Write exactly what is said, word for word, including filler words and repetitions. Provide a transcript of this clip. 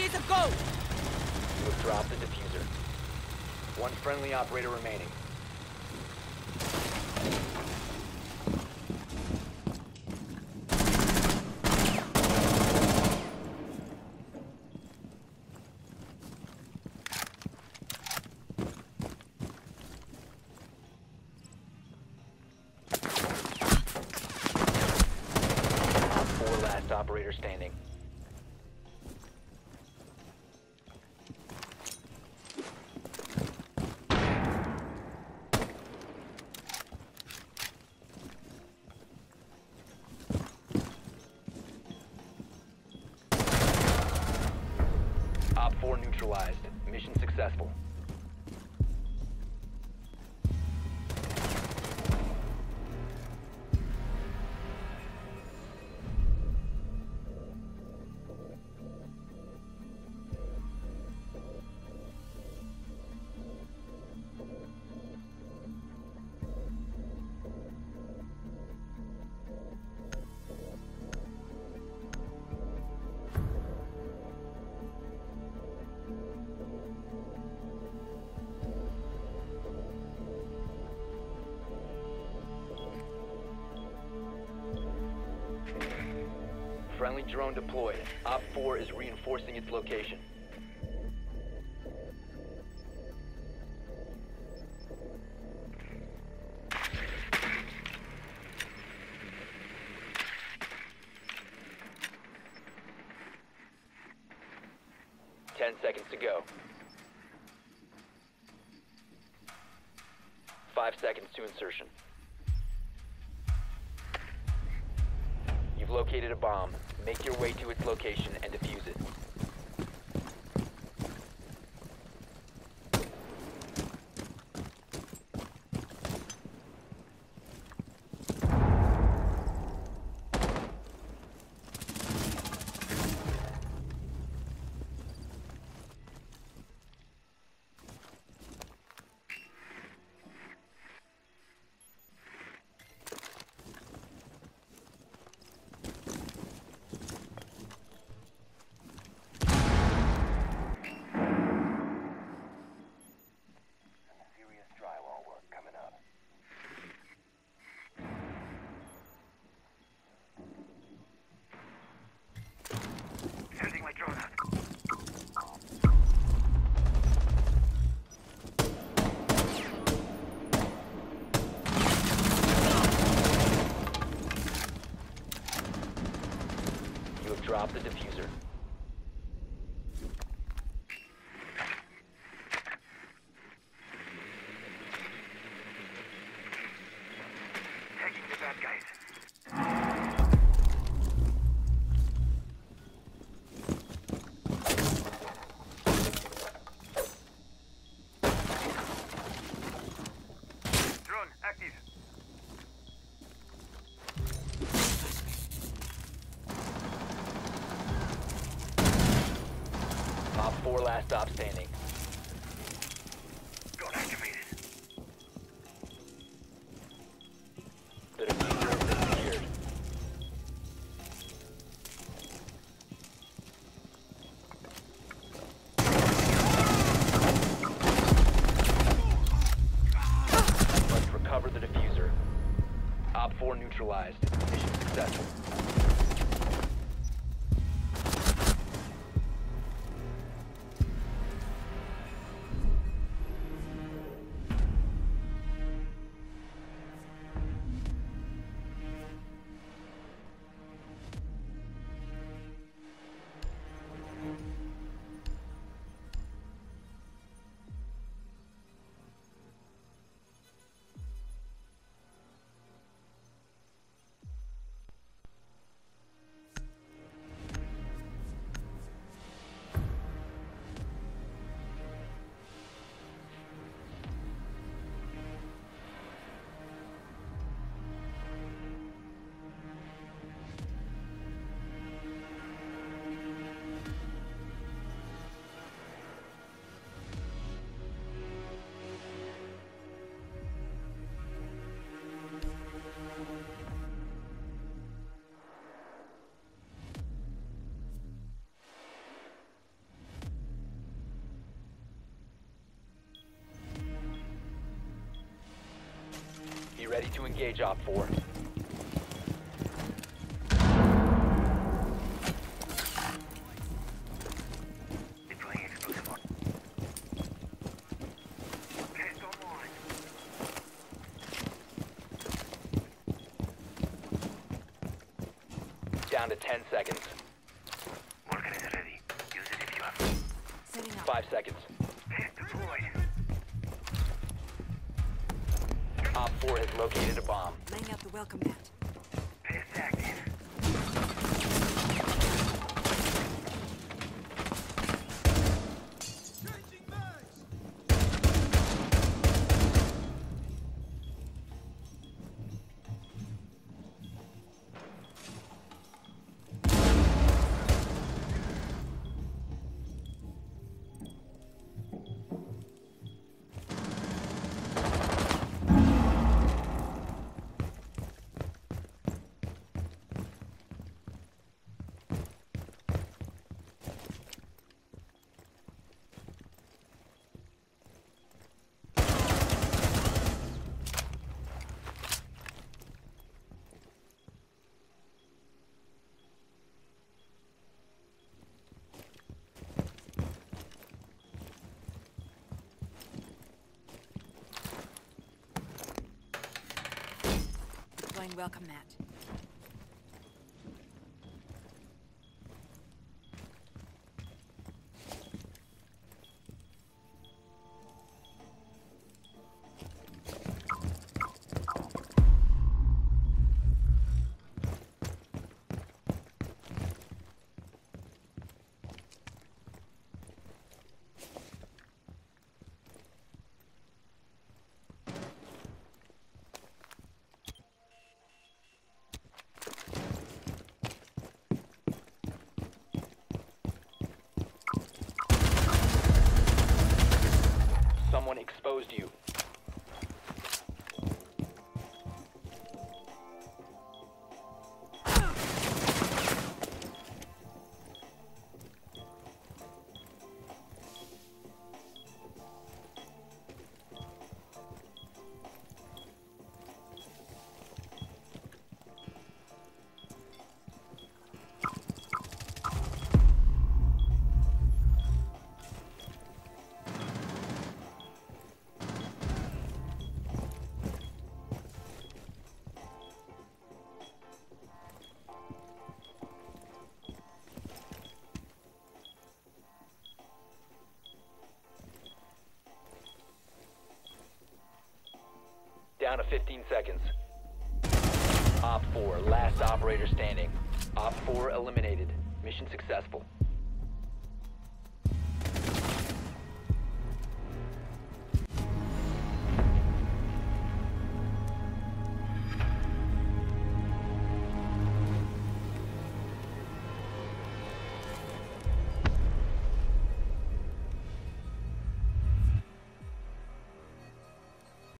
Laser, go! You have dropped the diffuser. One friendly operator remaining. Four last operator standing. Op four neutralized. Mission successful. Friendly drone deployed. Op four is reinforcing its location. Ten seconds to go. Five seconds to insertion. You've located a bomb. Make your way to its location and defuse it. Drop the diffuser. Taking the bad guys. Drone active. Op four last stop standing. Gun activated. The diffuser has been secured. Must recover the diffuser. Op four neutralized. Mission successful. to engage Op four. Deploying explosive on. Test online. Down to ten seconds. Morgan is ready. Use it if you have. Setting up. Five seconds. Test deployed. Op four has located a bomb. Laying out the welcome mat. Test active. Deploying welcome mat. Someone exposed you. Down to fifteen seconds. Op four, last operator standing. Op four eliminated. Mission successful.